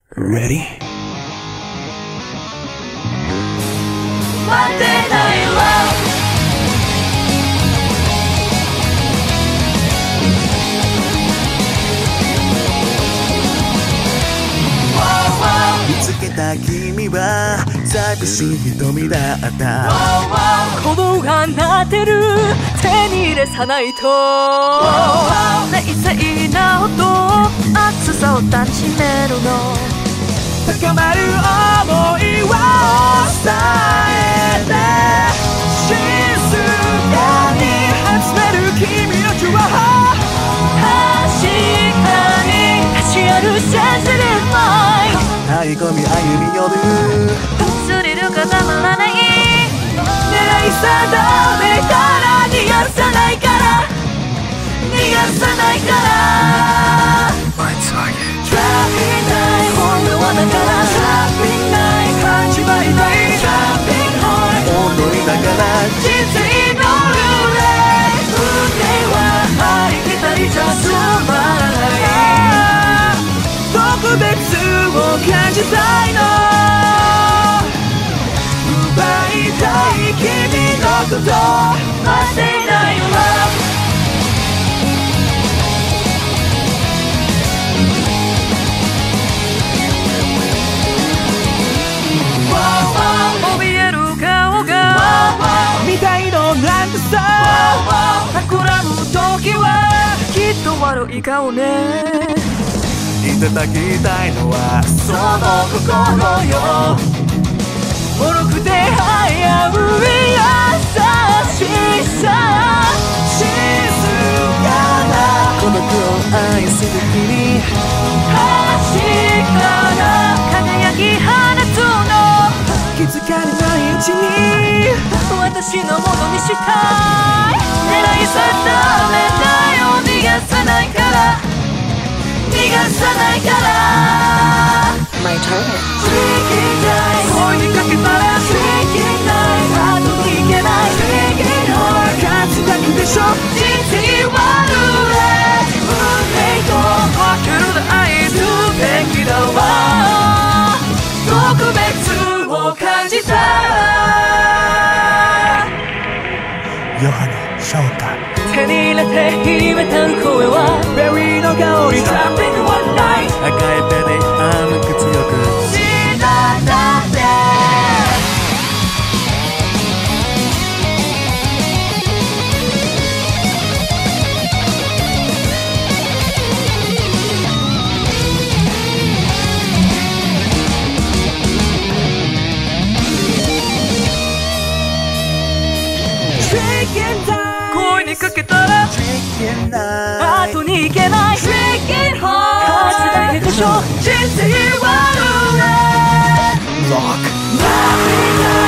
Ready? 待ってないわ見つけた君は寂しい瞳だった鼓動が鳴ってる手に入れさないと冷静な音熱さを断ちめるの高まる想いを伝えて静かに集める君の情報確かに立ちあるセンシティブマインド張り込み歩み寄るスリルがたまらない狙い定めたら逃がさないから逃がさないから My target Trapping night 本当はだから Trapping night 始まりたい Trapping heart 踊りながら人生のルーレ運命はありきたりじゃ済まない特別を感じたいの奪いたい君のこと待っていないわ怯える顔がみたいのなんてさ企む時はきっと悪い顔ねいただきたいのはその心よ脆くて危うい優しさ静かな孤独を愛する君確かな輝き放つの気づかれないうちに私のものにしたい狙い定めたよ逃がさないから逃がさないから My turn. Freaking night 追いかけたら Freaking night 後に行けない Freaking heart 勝つだけでしょ人生はルーレ運命とかけるで愛すべきだわ特別を感じたヨハネ翔太手に入れて秘めたる声はベリーの香り Trapping one night 赤い手で甘く強く死なだって恋にかけたら後に行けない Freaking heart 勝つだけでしょ人生はルーレット Rock 涙